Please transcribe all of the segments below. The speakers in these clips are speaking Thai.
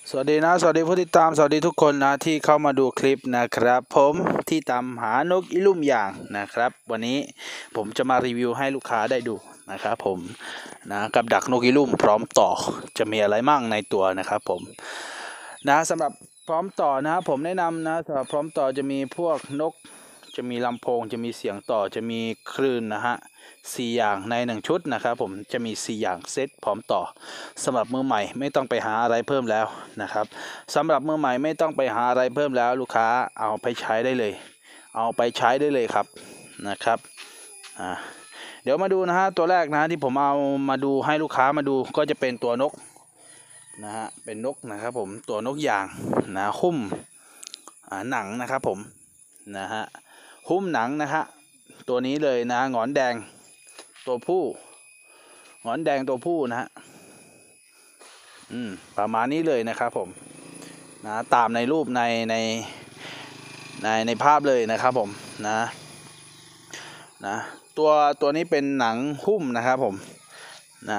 สวัสดีนะสวัสดีผู้ติดตามสวัสดีทุกคนนะที่เข้ามาดูคลิปนะครับผมที่ตามหานกอีลุ่มอย่างนะครับวันนี้ผมจะมารีวิวให้ลูกค้าได้ดูนะครับผมนะกับดักนกอีลุ่มพร้อมต่อจะมีอะไรมั่งในตัวนะครับผมนะสำหรับพร้อมต่อนะผมแนะนำนะสำหรับพร้อมต่อจะมีพวกนกจะมีลำโพงจะมีเสียงต่อจะมีคลื่นนะฮะ4อย่างใน1ชุดนะครับผมจะมี4อย่างเซตพร้อมต่อสำหรับมือใหม่ไม่ต้องไปหาอะไรเพิ่มแล้วนะครับสำหรับมือใหม่ไม่ต้องไปหาอะไรเพิ่มแล้วลูกค้าเอาไปใช้ได้เลยเอาไปใช้ได้เลยครับนะครับเดี๋ยวมาดูนะฮะตัวแรกนะที่ผมเอามาดูให้ลูกค้ามาดูก็จะเป็นตัวนกนะฮะเป็นนกนะครับผมตัวนกยางนะหุ้มหนังนะครับผมนะฮะหุ้มหนังนะฮะตัวนี้เลยนะหงอนแดงตัวผู้หงอนแดงตัวผู้นะฮะประมาณนี้เลยนะครับผมนะตามในรูปในภาพเลยนะครับผมนะตัวนี้เป็นหนังหุ้มนะครับผมนะ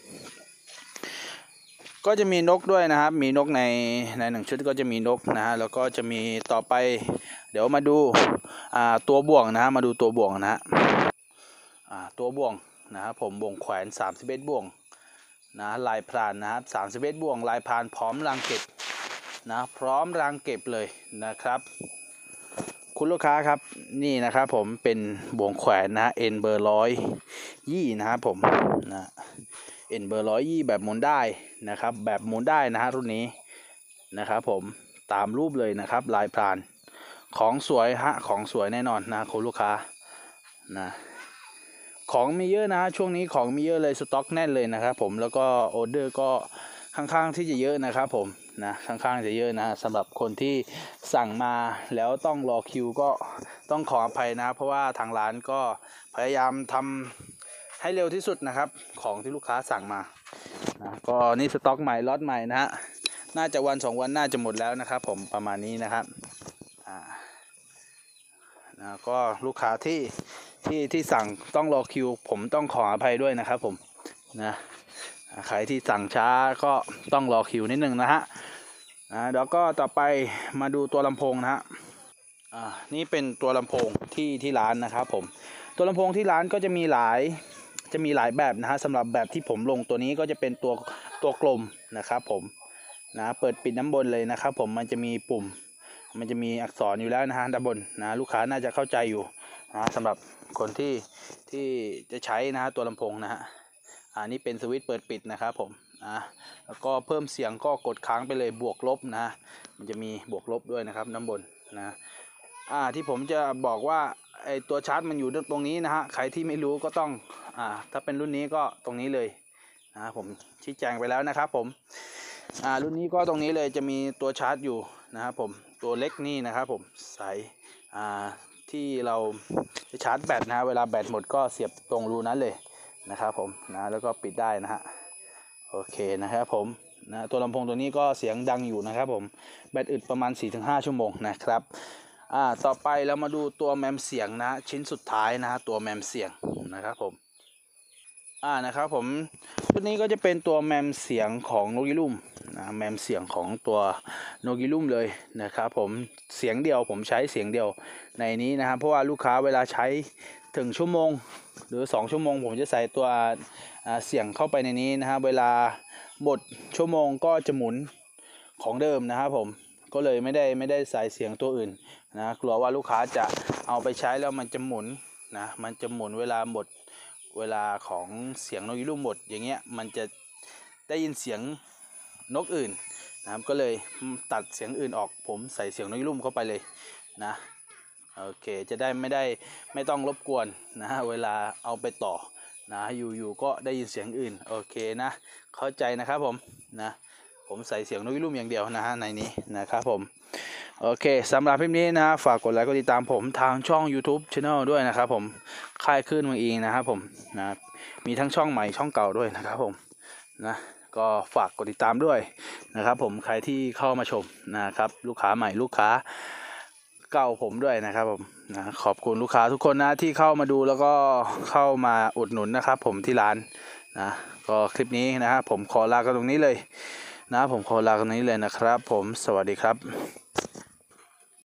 ก็จะมีนกด้วยนะครับมีนกในหนึ่งชุดก็จะมีนกนะฮะแล้วก็จะมีต่อไปเดี๋ยวมาดูตัวบ่วงนะฮะมาดูตัวบ่วงนะฮะตัวบ่วงนะครับผมบ่วงแขวน31บ่วงนะลายพรานนะครับ31บ่วงลายพรานพร้อมรังเก็บนะพร้อมรังเก็บเลยนะครับคุณลูกค้าครับนี่นะครับผมเป็นบ่วงแขวนนะเอ็นเบอร์120นะครับผมนะเอ็นเบอร์120แบบหมุนได้นะครับแบบหมุนได้นะฮะรุ่นนี้นะครับผมตามรูปเลยนะครับลายพรานของสวยฮะของสวยแน่นอนนะคุณลูกค้านะของมีเยอะนะช่วงนี้ของมีเยอะเลยสต็อกแน่นเลยนะครับผมแล้วก็ออเดอร์ก็ค่อนข้างที่จะเยอะนะครับผมนะค่อนข้างจะเยอะนะสำหรับคนที่สั่งมาแล้วต้องรอคิวก็ต้องขออภัยนะเพราะว่าทางร้านก็พยายามทำให้เร็วที่สุดนะครับของที่ลูกค้าสั่งมานะก็นี่สต็อกใหม่ล็อตใหม่นะฮะน่าจะวัน2วันน่าจะหมดแล้วนะครับผมประมาณนี้นะครับนะก็ลูกค้าที่สั่งต้องรอคิวผมต้องขออภัยด้วยนะครับผมนะใครที่สั่งช้าก็ต้องรอคิวนิดนึงนะฮะแล้วก็ต่อไปมาดูตัวลำโพงนะฮะนี่เป็นตัวลำโพงที่ร้านนะครับผมตัวลำโพงที่ร้านก็จะมีหลายแบบนะฮะสำหรับแบบที่ผมลงตัวนี้ก็จะเป็นตัวกลมนะครับผมนะเปิดปิดน้ำบนเลยนะครับผมมันจะมีปุ่มมันจะมีอักษรอยู่แล้วนะฮะด้านบนนะลูกค้าน่าจะเข้าใจอยู่นะสำหรับคนที่จะใช้นะฮะตัวลำโพงนะฮะนี่เป็นสวิตช์เปิดปิดนะครับผมแล้วก็เพิ่มเสียงก็กดค้างไปเลยบวกลบนะมันจะมีบวกลบด้วยนะครับด้านบนนะที่ผมจะบอกว่าไอตัวชาร์จมันอยู่ตรงนี้นะฮะใครที่ไม่รู้ก็ต้องถ้าเป็นรุ่นนี้ก็ตรงนี้เลยนะผมชี้แจงไปแล้วนะครับผมรุ่นนี้ก็ตรงนี้เลยจะมีตัวชาร์จอยู่นะครับผมตัวเล็กนี่นะครับผมใส่ที่เราจะชาร์จแบตนะเวลาแบตหมดก็เสียบตรงรูนั้นเลยนะครับผมนะแล้วก็ปิดได้นะฮะโอเคนะครับผมนะตัวลำโพงตัวนี้ก็เสียงดังอยู่นะครับผมแบตอึดประมาณ 4-5 ชั่วโมงนะครับต่อไปเรามาดูตัวแมมเสียงนะชิ้นสุดท้ายนะตัวแมมเสียงนะครับผมนะครับผมชุดนี้ก็จะเป็นตัวแมมเสียงของนกอีลุ่มนะแมมเสียงของตัวนกอีลุ่มเลยนะครับผมเสียงเดียวผมใช้เสียงเดียวในนี้นะครับเพราะว่าลูกค้าเวลาใช้ถึงชั่วโมงหรือ2ชั่วโมงผมจะใส่ตัวเสียงเข้าไปในนี้นะครับเวลาหมดชั่วโมงก็จะหมุนของเดิมนะครับผมก็เลยไม่ได้ใส่เสียงตัวอื่นนะกลัวว่าลูกค้าจะเอาไปใช้แล้วมันจะหมุนนะมันจะหมุนเวลาหมดเวลาของเสียงนกอีลุ่มหมดอย่างเงี้ยมันจะได้ยินเสียงนกอื่นนะครับก็เลยตัดเสียงอื่นออกผมใส่เสียงนกอีลุ่มเข้าไปเลยนะโอเคจะได้ไม่ต้องรบกวนนะเวลาเอาไปต่อนะอยู่ก็ได้ยินเสียงอื่นโอเคนะเข้าใจนะครับผมนะผมใส่เสียงนกอีลุ่มอย่างเดียวนะฮะในนี้นะครับผมโอเคสำหรับคลิปนี้นะฝากกดไลค์กดติดตามผมทางช่อง YouTube Channel ด้วยนะครับผมค่ายคลื่นเมืองอิงนะครับผมนะมีทั้งช่องใหม่ช่องเก่าด้วยนะครับผมนะก็ฝากกดติดตามด้วยนะครับผมใครที่เข้ามาชมนะครับลูกค้าใหม่ลูกค้าเก่าผมด้วยนะครับผมนะขอบคุณลูกค้าทุกคนนะที่เข้ามาดูแล้วก็เข้ามาอุดหนุนนะครับผมที่ร้านนะก็คลิปนี้นะครับผมขอลากันตรงนี้เลยนะผมขอลากันนี้เลยนะครับผมสวัสดีครับ